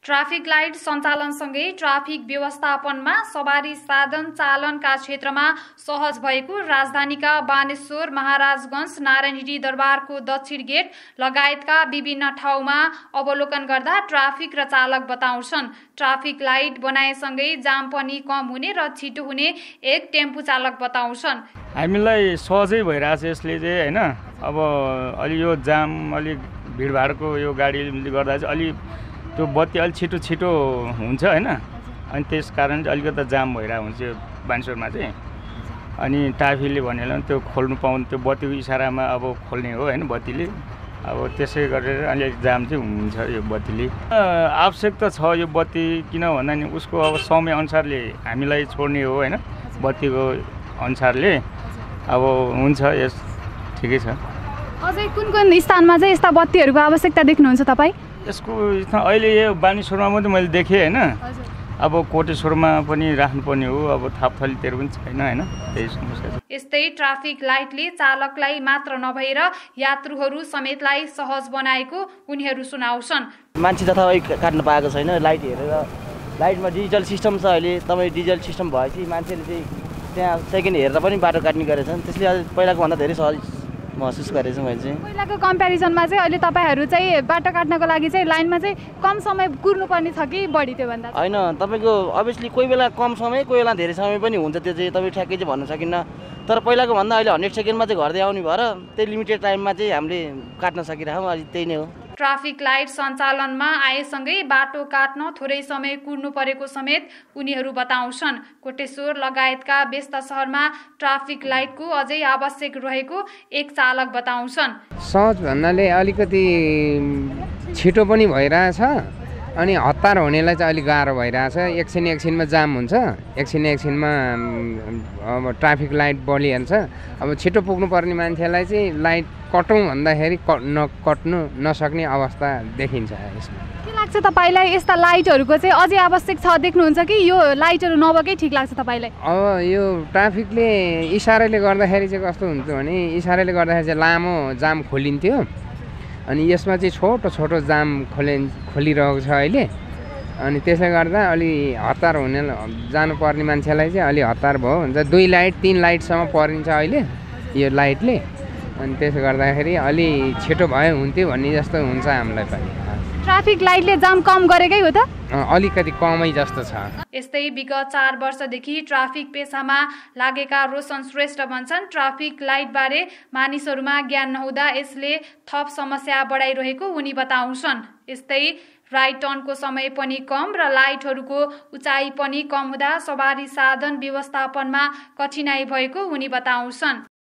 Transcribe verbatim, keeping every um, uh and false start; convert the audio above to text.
Traffic light सञ्चालनसँगै traffic व्यवस्थापनमा सवारी साधन चालनका क्षेत्रमा सहज भएको राजधानीका बानेश्वर, महाराजगञ्ज, नारायणहिटी दरबारको दक्षिण गेट लगायतका विभिन्न ठाउँमा अवलोकन गर्दा ट्राफिक र चालक बताउँछन्। ट्राफिक लाइट बनाएसँगै जाम पनि कम हुने र छिटो हुने एक टेम्पो चालक बताउँछन्। हामीलाई सहजै भइरहेछ यसले चाहिँ हैन। अब अलि यो जाम अलि भिडभाडको यो गाडीले गर्दा चाहिँ अलि त्यो बत्ती अलि छिटो छिटो हुन्छ हैन। अनि त्यस कारण चाहिँ अलिकति जाम भइरहेको हुन्छ बानेश्वरमा चाहिँ। अनि ट्राफिकले भनेर त्यो खोल्नु पाउनु त्यो बत्तीको इसारामा अब खोल्ने हो हैन बत्तीले। अब त्यसै गरेर अलिक जाम चाहिँ हुन्छ यो बत्तीले। आवश्यकता छ यो बत्ती, किन भन्दा नि उसको अब समय अनुसारले हामीलाई छोड्ने हो हैन। बत्तीको अनुसारले अब हुन्छ, यस ठिकै छ। अझै कुन कुन स्थानमा चाहिँ यस्ता बत्तीहरूको आवश्यकता देख्नुहुन्छ तपाईँ? यसको अहिले यो बानेश्वरमा मात्रै मैले देखेँ हैन। अब कोटेश्वरमा पनि राख्नुपर्ने हो, अब थापथलीतिर पनि छैन हैन, त्यही समस्या छ। यस्तै ट्राफिक लाइटले चालकलाई मात्र नभएर यात्रुहरू समेतलाई सहज बनाएको उनीहरू सुनाउँछन्। मान्छे जथाभावी काट्न पाएको छैन लाइट हेरेर। लाइटमा डिजिटल सिस्टम छ अहिले, तपाईँ डिजिटल सिस्टम भएपछि मान्छेले चाहिँ त्यहाँ सेकेन्ड हेरेर पनि बाटो काट्ने गरेछन्। त्यसले पहिलाको भन्दा धेरै सहज महसुस गरेछु मैले चाहिँ। पहिलाको कम्पेरिजनमा चाहिँ अहिले तपाईँहरू चाहिँ बाटो काट्नको लागि चाहिँ लाइनमा चाहिँ कम समय कुर्नुपर्ने छ कि बढी त्योभन्दा? होइन, तपाईँको अभियसली कोही बेला कम समय कोही बेला धेरै समय पनि हुन्छ, त्यो चाहिँ तपाईँ ठ्याक्कै चाहिँ भन्न सकिन्न। तर पहिलाको भन्दा अहिले हन्ड्रेड सेकेन्डमा चाहिँ घरदै आउने भएर त्यही लिमिटेड टाइममा चाहिँ हामीले काट्न सकिरहेछौँ। अहिले त्यही नै हो। ट्राफिक लाइट सञ्चालनमा आएसँगै बाटो काट्न थोरै समय कुर्नु परेको समेत उनीहरू बताउँछन्। कोटेश्वर लगायतका व्यस्त शहरमा ट्राफिक लाइटको अझै आवश्यक रहेको एक चालक बताउँछन्। सहज भन्नाले अलिकति छिटो पनि भइरहेछ, अनि हतार हुनेलाई चाहिँ अलिक गाह्रो भइरहेछ। एकछिन एकछिनमा जाम हुन्छ, एकछिन एकछिनमा अब ट्राफिक लाइट बलिहाल्छ। अब छिटो पुग्नु पर्ने मान्छेलाई चाहिँ लाइट कटौँ भन्दाखेरि कट नकट्नु नसक्ने अवस्था देखिन्छ यसमा। के लाग्छ तपाईँलाई, यस्ता लाइटहरूको चाहिँ अझै आवश्यक छ देख्नुहुन्छ कि यो लाइटहरू नभएकै ठिक लाग्छ तपाईँलाई? अब यो ट्राफिकले इसाराले गर्दाखेरि चाहिँ कस्तो हुन्छ भने इसाराले गर्दाखेरि चाहिँ लामो जाम खोलिन्थ्यो, अनि यसमा चाहिँ छोटो छोटो जाम खोले खोलिरहेको छ अहिले। अनि त्यसले गर्दा अलि हतार हुने जानुपर्ने मान्छेलाई चाहिँ अलि हतार भयो हुन्छ। दुई लाइट तिन लाइटसम्म परिन्छ अहिले यो लाइटले। अनि त्यसले गर्दाखेरि अलि छिटो भए हुन्थ्यो भन्ने जस्तो हुन्छ हामीलाई पनि। ट्राफिक लाइटले जाम कम गरेकै हो त? अलिकति कमै जस्तो छ। यस्तै विगत चार वर्षदेखि ट्राफिक पेसामा लागेका रोशन श्रेष्ठ भन्छन्, ट्राफिक लाइटबारे मानिसहरूमा ज्ञान नहुँदा यसले थप समस्या बढाइरहेको उनी बताउँछन्। यस्तै राइट टर्नको समय पनि कम र लाइटहरूको उचाइ पनि कम हुँदा सवारी साधन व्यवस्थापनमा कठिनाई भएको उनी बताउँछन्।